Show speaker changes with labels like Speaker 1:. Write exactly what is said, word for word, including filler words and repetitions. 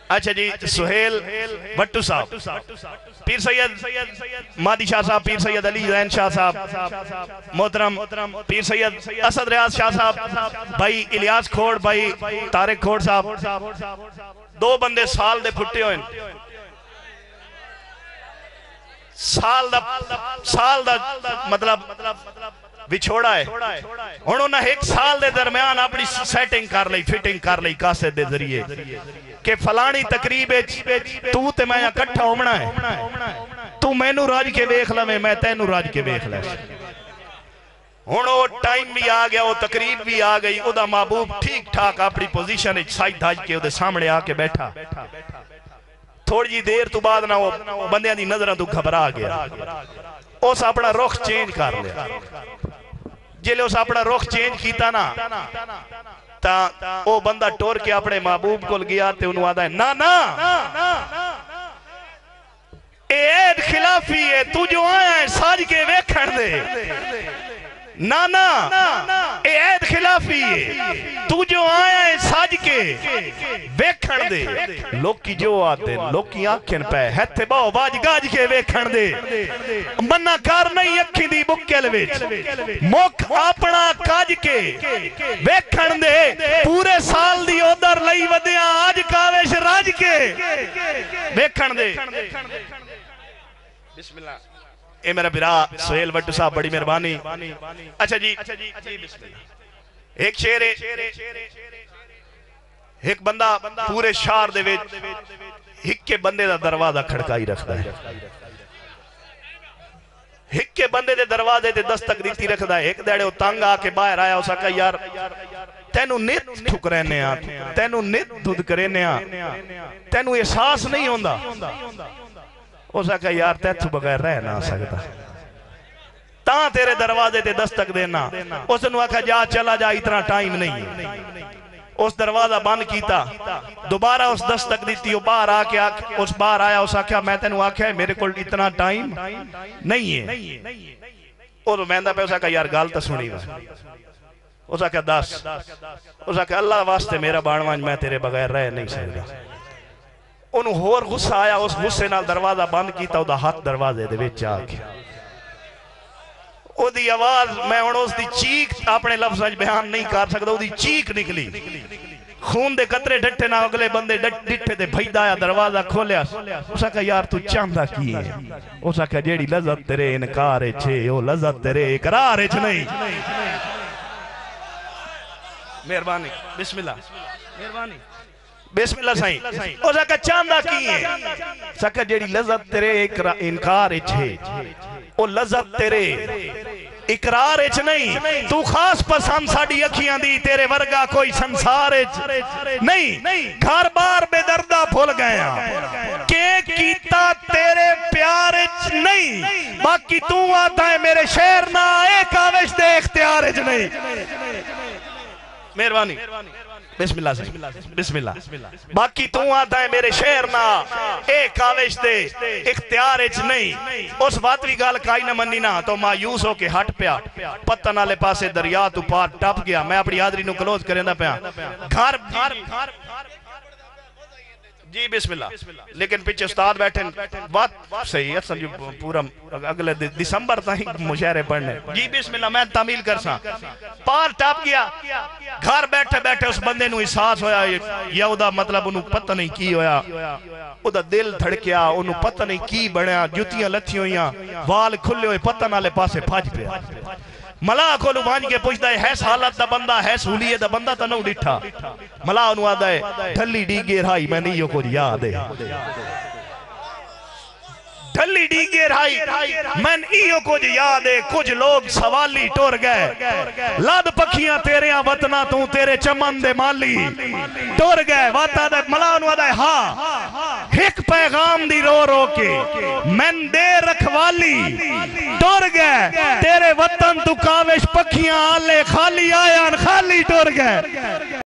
Speaker 1: اچھا جی سہیل بٹو صاحب، پیر سید مادی شاہ صاحب، پیر سید علی زین شاہ صاحب محترم، پیر سید اسد ریاض شاہ صاحب، بھائی الیاس کھوڑ، بھائی طارق کھوڑ صاحب، دو بندے سال دے پھٹے ہوئے سال دا سال دا مطلب بچھوڑا ہے، انہوں نے ایک سال دے درمیان اپنی سیٹنگ کر لئی، فٹنگ کر لئی کاسٹ دے ذریعے کہ فلانی تقریب تو تے میں اکٹھا ہومنا ہے، تو میں نو راج کے ویکھ لے، میں تے نو راج کے ویکھ لے۔ ہونو ٹائم بھی آ گیا، وہ تقریب بھی آ گئی، او دا محبوب ٹھیک ٹھاک اپنی پوزیشن سائد دھاج کے او دے سامنے آ کے بیٹھا، تھوڑی جی دیر تو بعد نہ وہ بندیاں دی نظرہ تو گھبرا گیا، اس اپنا رخ چینج کر لیا، جلے اس اپنا رخ چینج کیتا نا تا او بندہ ٹور کے اپنے محبوب کو گیا تے انہوں آدھا ہے نا نا اے عید خلافی ہے، تو جو آیا ہے ساج کے ویکھن دے، نا نا اے عید خلافی ہے، تو جو آیا ہے ساج کے ویکھن دے، لوکی جو آتے لوکی آنکھیں پہ ہتھے باؤ باج گاج کے ویکھن دے، منہ کار نہیں اکھی دی بکل ویچ مک اپنا کاج کے ویکھن دے، پورے سال دی ادھر لئی ودیاں آج کاوش راج کے ویکھن دے۔ بسم اللہ، اے میرا برا سہیل بٹو صاحب بڑی مہربانی۔ اچھا جی ایک شیر ہے، ایک بندہ پورے شہر دے وچ ایک کے بندے دا دروازہ کھڑکائی رکھدا ہے، ایک کے بندے دے دروازے تے دستک دیتی رکھدا ہے، ایک دیڑے وہ تنگ آ کے باہر آیا، اسا کہا یار تینوں نت ٹھک رہنے آ، تینوں نت دھد کرنے آ، تینوں احساس نہیں ہوندا، اسا کہا یار تیتھو بغیر رہ نہ سکتا، تاں تیرے دروازے تے دستک دینا، اس نے کہا جا چلا جا اتنا ٹائم نہیں، اس دروازہ بند کیتا، دوبارہ اس دستک دیتی، وہ باہر آ کے اس باہر آیا، اس آکھا میں تینوں آکھا ہے میرے کو اتنا ٹائم نہیں ہے، وہ تو مہندہ پہ اس آکھا یار گال تا سنی گا، اس آکھا دس، اس آکھا اللہ واسطے میرا بانوانج میں تیرے بغیر رہ نہیں سکتا، انہوں ہور غصہ آیا، اس غصے نال دروازہ بند کیتا، وہ دا ہاتھ دروازے دے وچ آ گیا، او دی آواز میں انہوں اس دی چیک اپنے لفظاں بیان نہیں کر سکتا، او دی چیک نکلی، خون دے قطرے ڈٹے نہ اگلے بندے ڈٹے دے بھیدہ آیا، دروازہ کھولیا، اسا کہا یار تو چاندہ کی ہے، اسا کہا جیڑی لذت تیرے انکارے چھے، او لذت تیرے اقرارے چھ نہیں، مہربانی، بسم اللہ، مہربانی، بسم اللہ سائیں، اسا کہا چاندہ کی ہے، اسا کہا جیڑی لذت تیرے انکارے چھے، او لذت تیرے اقرار اچھ نہیں، تو خاص پسند ساڑی اکھیاں دی، تیرے ورگا کوئی سنسار اچھ نہیں، گھر بار بے دردہ بھول گیا، کہ کیتا تیرے پیار اچھ نہیں، باقی تو آتا ہے میرے شہر نہ ایک آوش دے اختیار اچھ نہیں، مہربانی، بسم اللہ بسم اللہ، باقی تو آتا ہے میرے شہر نہ ایک آوش دے اختیار اچھ نہیں، اس باتوی گال کائی نہ منی نہ تو مایوس ہو کے ہٹ پیا، پتہ نالے پاسے دریا تو پار ٹپ گیا، میں اپنی آدری نو کلوز کریں دا پیا، گھر جی بسم اللہ، لیکن پیچھے استاد بیٹھیں، بات صحیح ہے، سمجھو پورا اگلے دسمبر تھا ہی مشاعرے پڑھنے، جی بسم اللہ میں تعمیل کر سا، پار ٹاپ گیا، گھر بیٹھے بیٹھے اس بندے نو احساس ہویا، یا او دا مطلب انہوں پتہ نہیں کی ہویا، او دا دل دھڑکیا، انہوں پتہ نہیں کی بڑھیا، جوتیاں لتھی ہویاں، وال کھلے ہوئے، پتہ نالے پاسے پھاج پیا، ملا کو لبان کے پوچھتا ہے حیث حالت دا بندہ، حیث حولیے دا بندہ تا نو ڈٹھا، ملا انہوں آدھا ہے ڈھلی ڈیگے رہائی میں نہیں کو یاد ہے، ڈھلی ڈیگے رہائی میں نہیں کو یاد ہے، کچھ لوگ سوالی ٹور گئے، لاد پکھیاں تیرے وطنہ تو تیرے چمن دے مالی ٹور گئے، واتا دے ملا انہوں آدھا ہے ہاں ایک پیغام دی رو رو کے من دے رکھوالی ٹور گئے، تیرے وطن تو کاوش پکھیاں آلے خالی آیاں خالی ٹور گئے۔